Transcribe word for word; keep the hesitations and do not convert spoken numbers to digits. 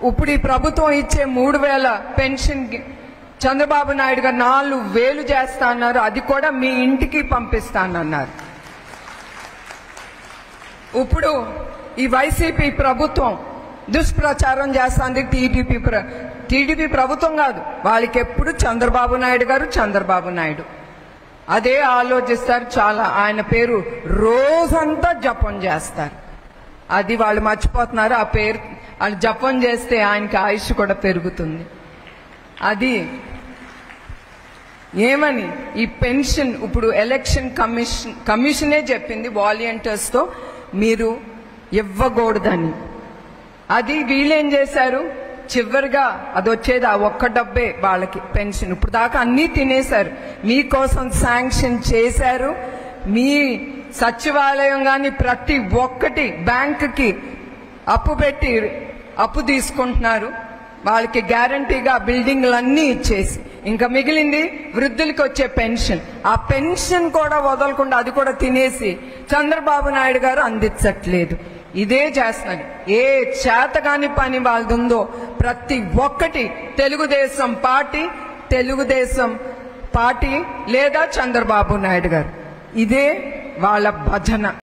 ఇప్పుడు ఈ ప్రభుత్వం ఇచ్చే మూడు వేల పెన్షన్ చంద్రబాబు నాయుడు గారు నాలుగు వేలు చేస్తా అన్నారు. అది కూడా మీ ఇంటికి పంపిస్తానన్నారు. ఇప్పుడు ఈ వైసీపీ ప్రభుత్వం దుష్ప్రచారం చేస్తుంది. టీడీపీ టీడీపీ ప్రభుత్వం కాదు, వాళ్ళకి ఎప్పుడు చంద్రబాబు నాయుడు గారు చంద్రబాబు నాయుడు అదే ఆలోచిస్తారు. చాలా ఆయన పేరు రోజంతా జపం చేస్తారు. అది వాళ్ళు మర్చిపోతున్నారు. ఆ పేరు వాళ్ళు జపం చేస్తే ఆయనకి ఆయుష్ కూడా పెరుగుతుంది. అది ఏమని ఈ పెన్షన్ ఇప్పుడు ఎలక్షన్ కమిషన్ కమిషనే చెప్పింది వాలంటీర్స్ తో మీరు ఇవ్వకూడదని. అది వీళ్ళేం చేశారు, చివరిగా అది వచ్చేది ఆ ఒక్క డబ్బే వాళ్ళకి పెన్షన్. ఇప్పుడు దాకా అన్నీ తినేశారు. మీకోసం శాంక్షన్ చేశారు. మీ సచివాలయం కానీ ప్రతి ఒక్కటి బ్యాంకుకి అప్పు పెట్టి అప్పు తీసుకుంటున్నారు. వాళ్ళకి గ్యారంటీగా బిల్డింగ్లన్నీ ఇచ్చేసి ఇంకా మిగిలింది వృద్ధులకి వచ్చే పెన్షన్. ఆ పెన్షన్ కూడా వదలకుండా అది కూడా తినేసి చంద్రబాబు నాయుడు గారు అందించట్లేదు. ఇదే చేస్తున్నారు. ఏ చేతగాని పని వాళ్ళదుందో ప్రతి ఒక్కటి తెలుగుదేశం పార్టీ తెలుగుదేశం పార్టీ లేదా చంద్రబాబు నాయుడు గారు ఇదే వాళ్ళ భజన.